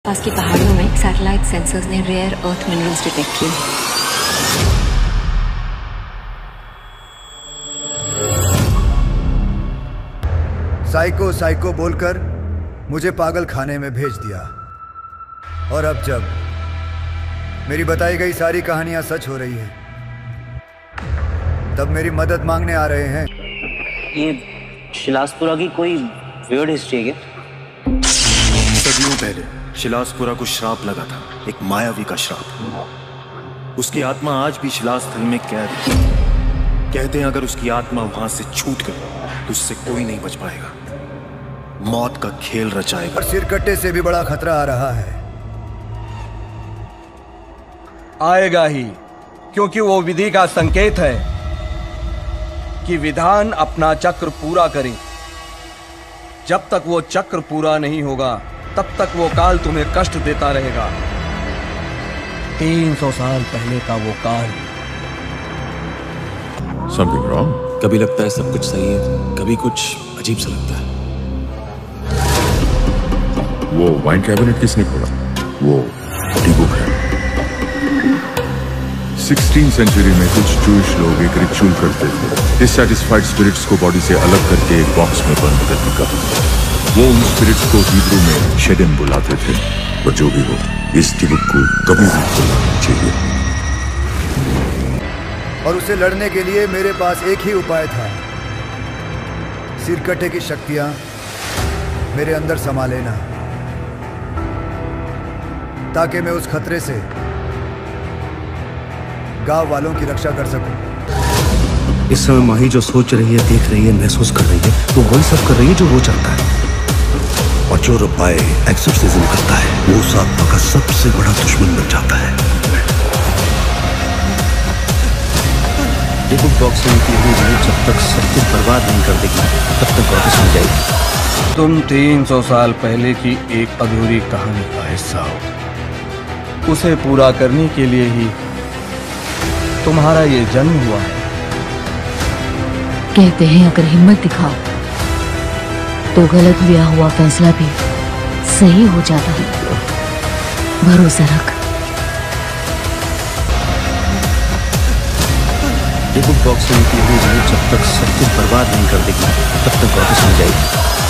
पास की पहाड़ियों में सैटेलाइट सेंसर्स ने रेयर अर्थ मिनरल्स डिटेक्ट किए। साइको साइको बोलकर मुझे पागल खाने में भेज दिया, और अब जब मेरी बताई गई सारी कहानियां सच हो रही है, तब मेरी मदद मांगने आ रहे हैं। ये शिलासपुरा की कोई वियर्ड हिस्ट्री है क्या? सदियों पहले शिलासपुरा को श्राप लगा था, एक मायावी का श्राप। उसकी आत्मा आज भी शिलास्थल में कैद है। कहते हैं अगर उसकी आत्मा वहां से छूट गई तो उससे कोई नहीं बच पाएगा, मौत का खेल रचाएगा। और सिरकट्टे से भी बड़ा खतरा आ रहा है। आएगा ही, क्योंकि वो विधि का संकेत है कि विधान अपना चक्र पूरा करे। जब तक वो चक्र पूरा नहीं होगा तब तक वो काल तुम्हें कष्ट देता रहेगा। 300 साल पहले का वो काल। Something wrong? कभी लगता है सब कुछ सही है, कभी कुछ अजीब सा लगता है। वो वाइन कैबिनेट किसने खोला? वो टी-बुक है। 16th सेंचुरी में कुछ जूश लोग एक रिचुअल करते थे, डिससैटिस्फाइड स्पिरिट्स को बॉडी से अलग करके एक बॉक्स में बंद करने का। वो उन स्पिरिट्स को हिब्रू में शेडन बुलाते थे। पर जो भी हो, इस टी-बुक को कभी नहीं खोलना चाहिए। और उसे लड़ने के लिए मेरे पास एक ही उपाय था, सिरकट्टे की शक्तियां मेरे अंदर समा लेना, ताकि मैं उस खतरे से गांव वालों की रक्षा कर सकूं। इस समय माही जो सोच रही है, देख रही है, महसूस कर रही है, वो वही सब कर रही है जो वो चाहता है। और जो रुपाए एक्सोर्सिज्म करता है, वो उस आत्मा का सबसे बड़ा दुश्मन बन जाता है। टी-बुक बॉक्स में निकली हुई नहीं, जब तक सब कुछ बर्बाद नहीं कर देगी तब तक वापस नहीं जाएगी। तुम 300 साल पहले की एक अधूरी कहानी का हिस्सा हो। उसे पूरा करने के लिए ही तुम्हारा ये जन्म हुआ है। कहते हैं अगर हिम्मत दिखाओ तो गलत लिया हुआ फैसला भी सही हो जाता है। भरोसा रख। टी-बुक बॉक्स में निकली हुई नहीं, जब तक सब कुछ बर्बाद नहीं कर देगी तब तक वापस नहीं जाएगी।